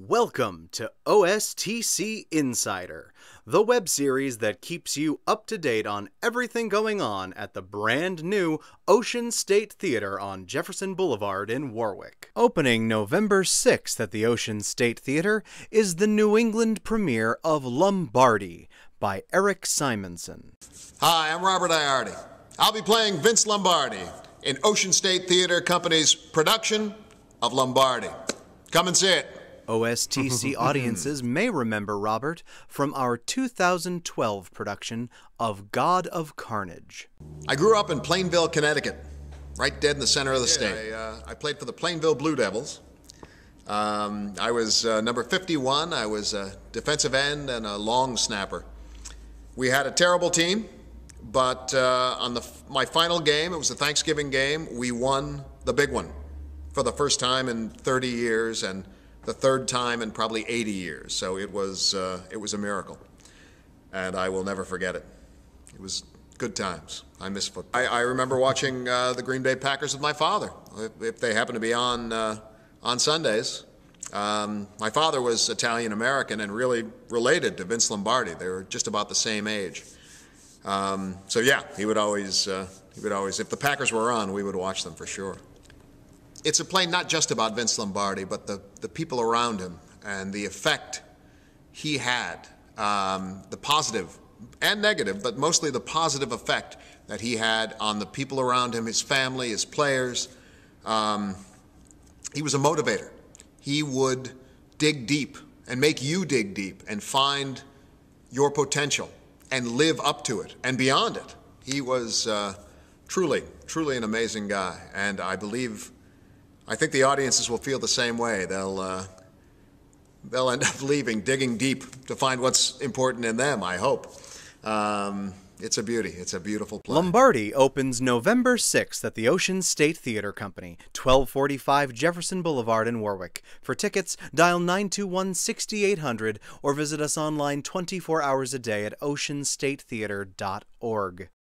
Welcome to OSTC Insider, the web series that keeps you up to date on everything going on at the brand new Ocean State Theater on Jefferson Boulevard in Warwick. Opening November 6th at the Ocean State Theater is the New England premiere of Lombardi by Eric Simonson. Hi, I'm Robert Iardi. I'll be playing Vince Lombardi in Ocean State Theater Company's production of Lombardi. Come and see it. OSTC audiences may remember Robert from our 2012 production of God of Carnage. I grew up in Plainville, Connecticut, right dead in the center of the state. I played for the Plainville Blue Devils. I was number 51. I was a defensive end and a long snapper. We had a terrible team, but on my final game, it was a Thanksgiving game, we won the big one for the first time in 30 years and the third time in probably 80 years. So it was a miracle, and I will never forget it. It was good times. I miss football. I remember watching the Green Bay Packers with my father, if they happened to be on Sundays. My father was Italian-American and really related to Vince Lombardi. They were just about the same age. So yeah, he would always, if the Packers were on, we would watch them for sure. It's a play not just about Vince Lombardi, but the people around him and the effect he had, the positive and negative, but mostly the positive effect that he had on the people around him, his family, his players. He was a motivator. He would dig deep and make you dig deep and find your potential and live up to it and beyond it. He was truly an amazing guy, and I think the audiences will feel the same way. They'll end up leaving, digging deep to find what's important in them, I hope. It's a beauty. It's a beautiful play. Lombardi opens November 6th at the Ocean State Theater Company, 1245 Jefferson Boulevard in Warwick. For tickets, dial 921-6800 or visit us online 24 hours a day at oceanstatetheater.org.